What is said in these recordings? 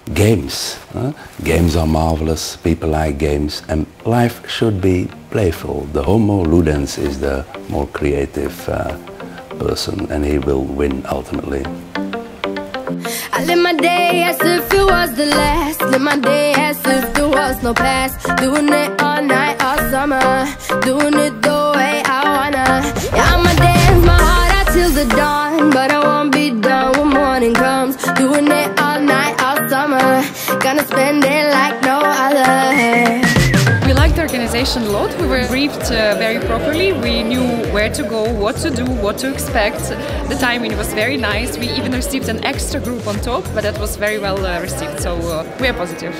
games. Games are marvelous, people like games, and life should be playful. The homo ludens is the more creative person, and he will win ultimately. I live my day as if it was the last. Live my day as if there was no past. Doing it all night, all summer. Doing it the way I wanna. Yeah, I'ma dance my heart out till the dawn, but I won't be done when morning comes. Doing it all night, all summer. Gonna spend it like no other. We liked the organization a lot. We were briefed very properly. We knew where to go, what to do, what to expect. The timing was very nice. We even received an extra group on top, but that was very well received, so we are positive.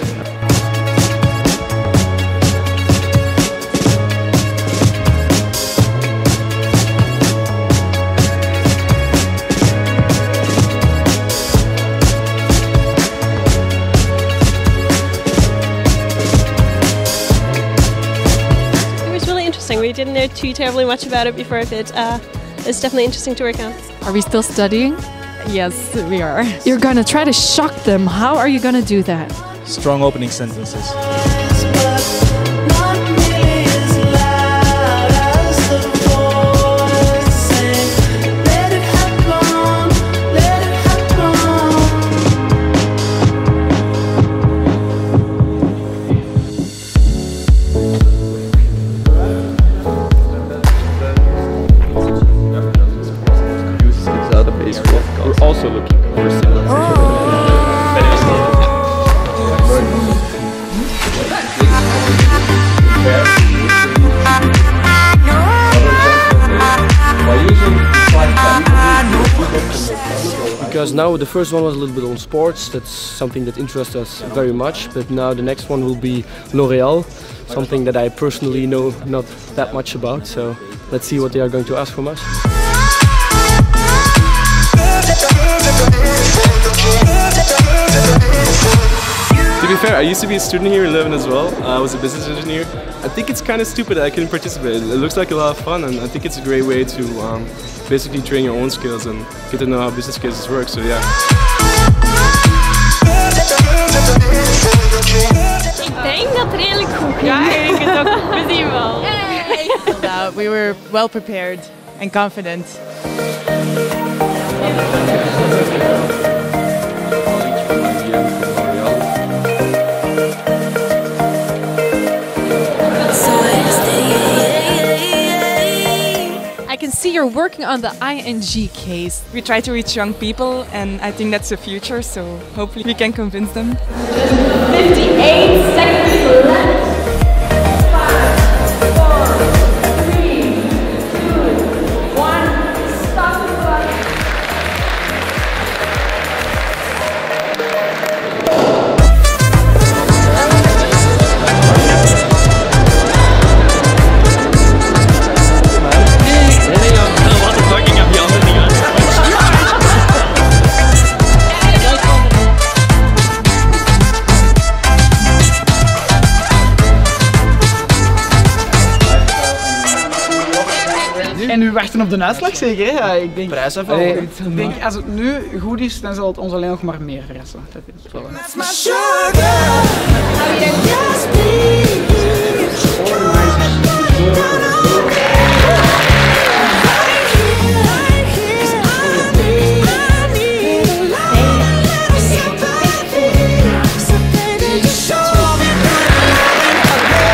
We didn't know too terribly much about it before, but it's definitely interesting to work on. Are we still studying? Yes, we are. You're gonna try to shock them. How are you gonna do that? Strong opening sentences. We're also looking for similar. Because now the first one was a little bit on sports, that's something that interests us very much, but now the next one will be L'Oréal, something that I personally know not that much about, so let's see what they are going to ask from us. To be fair, I used to be a student here in Leuven as well. I was a business engineer. I think it's kind of stupid that I couldn't participate. It looks like a lot of fun, and I think it's a great way to basically train your own skills and get to know how business cases work, so yeah. Ik denk dat het redelijk goed ging. Ja, ik denk het ook. We zien wel. We were well prepared and confident. I can see you're working on the ING case. We try to reach young people, and I think that's the future, so hopefully we can convince them. 58 seconds left. 5, 4, 3, 2, 1. Stop the clock. En u wachten op de uitslag zeker, hè? Ja, ik denk, ik denk als het nu goed is, dan zal het ons alleen nog maar meer verrassen. Dat denk ik wel.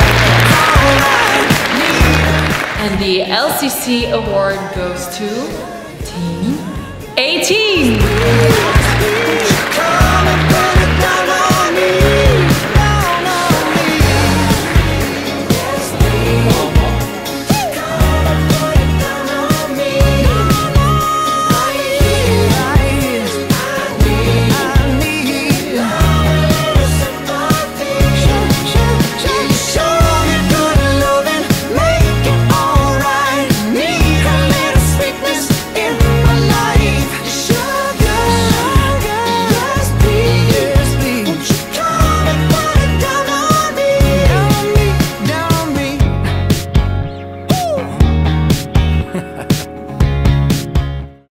And the LCC award goes to